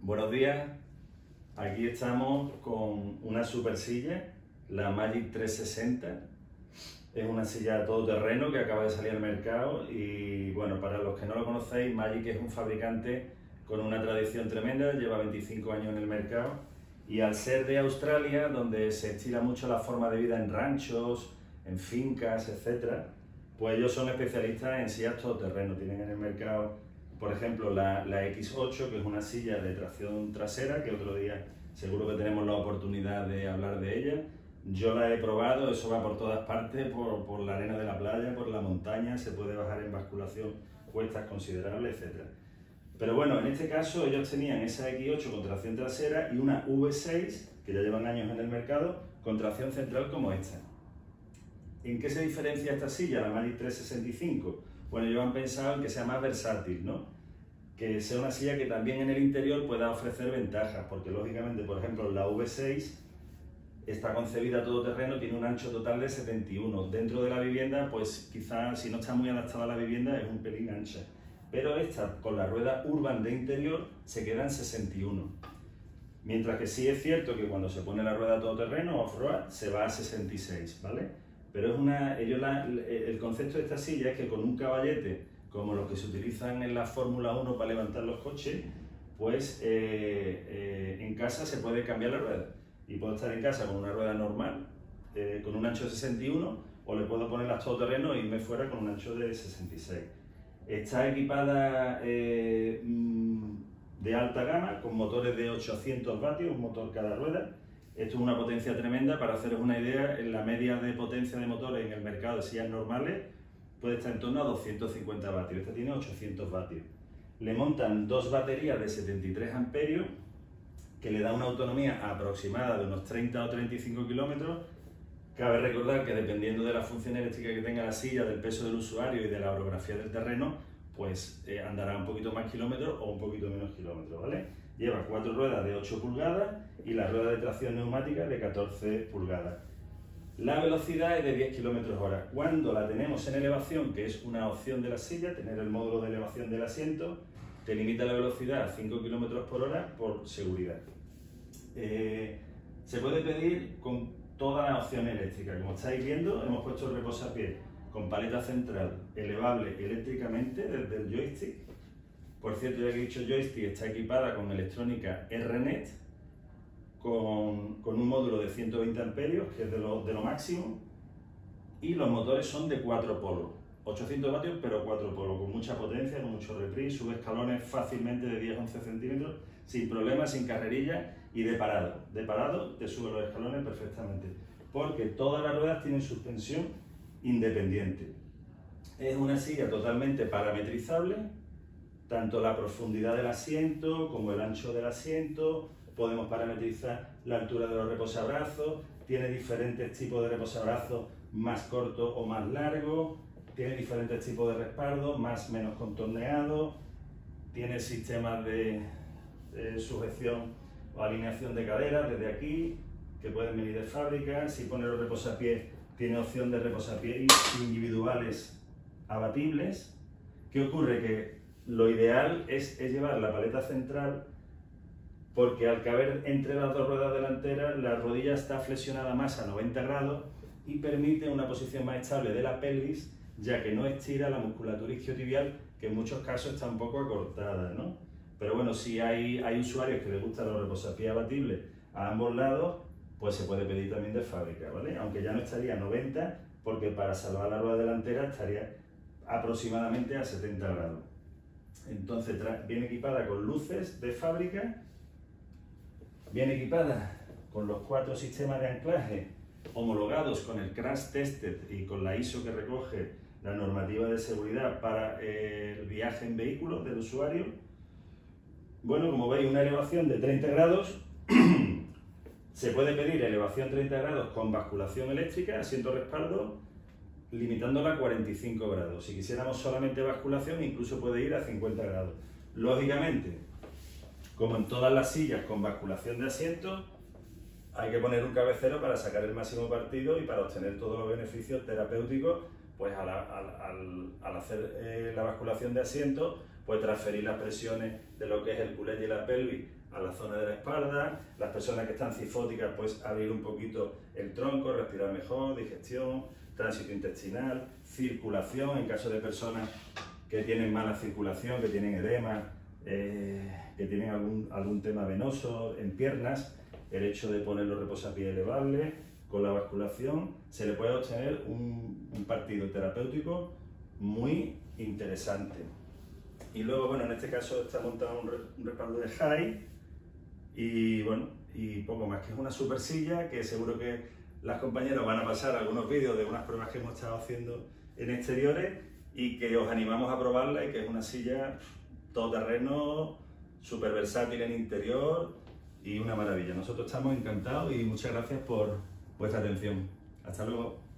Buenos días, aquí estamos con una super silla, la Magic 360. Es una silla todoterreno que acaba de salir al mercado y bueno, para los que no lo conocéis, Magic es un fabricante con una tradición tremenda, lleva 25 años en el mercado y al ser de Australia, donde se estila mucho la forma de vida en ranchos, en fincas, etc., pues ellos son especialistas en sillas todoterreno. Tienen en el mercado, por ejemplo, la X8, que es una silla de tracción trasera, que otro día seguro que tenemos la oportunidad de hablar de ella. Yo la he probado, eso va por todas partes, por la arena de la playa, por la montaña, se puede bajar en basculación cuestas considerables, etc. Pero bueno, en este caso ellos tenían esa X8 con tracción trasera y una V6, que ya llevan años en el mercado, con tracción central como esta. ¿En qué se diferencia esta silla, la Magic 365? Bueno, ellos han pensado en que sea más versátil, ¿no? Que sea una silla que también en el interior pueda ofrecer ventajas, porque lógicamente, por ejemplo, la V6 está concebida todoterreno, tiene un ancho total de 71. Dentro de la vivienda, pues quizás si no está muy adaptada a la vivienda es un pelín ancha. Pero esta, con la rueda Urban de interior, se queda en 61. Mientras que sí es cierto que cuando se pone la rueda todoterreno, off-road, se va a 66, ¿vale? Pero el concepto de esta silla es que con un caballete, como los que se utilizan en la Fórmula 1 para levantar los coches, pues en casa se puede cambiar la rueda. Y puedo estar en casa con una rueda normal, con un ancho de 61, o le puedo poner las todoterreno e irme fuera con un ancho de 66. Está equipada de alta gama, con motores de 800 vatios, un motor cada rueda. Esto es una potencia tremenda. Para haceros una idea, en la media de potencia de motores en el mercado de sillas normales puede estar en torno a 250 vatios. Esta tiene 800 vatios. Le montan dos baterías de 73 amperios que le da una autonomía aproximada de unos 30 o 35 kilómetros. Cabe recordar que dependiendo de la función eléctrica que tenga la silla, del peso del usuario y de la orografía del terreno, pues andará un poquito más kilómetros o un poquito menos kilómetros, ¿vale? Lleva 4 ruedas de 8 pulgadas y la rueda de tracción neumática de 14 pulgadas. La velocidad es de 10 km/h. Cuando la tenemos en elevación, que es una opción de la silla, tener el módulo de elevación del asiento, te limita la velocidad a 5 km/h por seguridad. Se puede pedir con toda la opción eléctrica. Como estáis viendo, hemos puesto el reposapiés con paleta central elevable eléctricamente desde el joystick. Por cierto, ya que he dicho joystick, está equipada con electrónica RNet, con un módulo de 120 amperios, que es de lo máximo, y los motores son de 4 polos, 800 vatios, pero 4 polos, con mucha potencia, con mucho reprise, sube escalones fácilmente de 10-11 centímetros, sin problemas, sin carrerilla y de parado. De parado te sube los escalones perfectamente, porque todas las ruedas tienen suspensión independiente. Es una silla totalmente parametrizable, tanto la profundidad del asiento como el ancho del asiento. Podemos parametrizar la altura de los reposabrazos, tiene diferentes tipos de reposabrazos, más cortos o más largos, tiene diferentes tipos de respaldo, más o menos contorneados, tiene sistemas de sujeción o alineación de caderas desde aquí, que pueden venir de fábrica. Si pone los reposapiés, tiene opción de reposapiés individuales abatibles. ¿Qué ocurre? Que lo ideal es llevar la paleta central, porque al caber entre las dos ruedas delanteras, la rodilla está flexionada más a 90 grados y permite una posición más estable de la pelvis, ya que no estira la musculatura isquiotibial, que en muchos casos está un poco acortada, ¿no? Pero bueno, si hay usuarios que les gustan los reposapiés abatibles a ambos lados, pues se puede pedir también de fábrica, ¿vale? Aunque ya no estaría a 90, porque para salvar la rueda delantera estaría aproximadamente a 70 grados. Entonces viene equipada con luces de fábrica, viene equipada con los 4 sistemas de anclaje homologados con el Crash Tested y con la ISO que recoge la normativa de seguridad para el viaje en vehículo del usuario. Bueno, como veis, una elevación de 30 grados. Se puede pedir elevación 30 grados con basculación eléctrica, asiento respaldo, limitándola a 45 grados. Si quisiéramos solamente basculación, incluso puede ir a 50 grados. Lógicamente, como en todas las sillas con basculación de asiento, hay que poner un cabecero para sacar el máximo partido y para obtener todos los beneficios terapéuticos, pues al hacer la basculación de asiento, pues transferir las presiones de lo que es el culete y la pelvis a la zona de la espalda. Las personas que están cifóticas, pues abrir un poquito el tronco, respirar mejor, digestión, tránsito intestinal, circulación, en caso de personas que tienen mala circulación, que tienen edema, que tienen algún tema venoso en piernas, el hecho de poner los reposapiés elevables con la basculación, se le puede obtener un partido terapéutico muy interesante. Y luego, bueno, en este caso está montado un respaldo de high y bueno, y poco más, que es una super silla que seguro que las compañeras van a pasar algunos vídeos de unas pruebas que hemos estado haciendo en exteriores y que os animamos a probarla, y que es una silla todoterreno, súper versátil en interior y una maravilla. Nosotros estamos encantados y muchas gracias por vuestra atención. Hasta luego.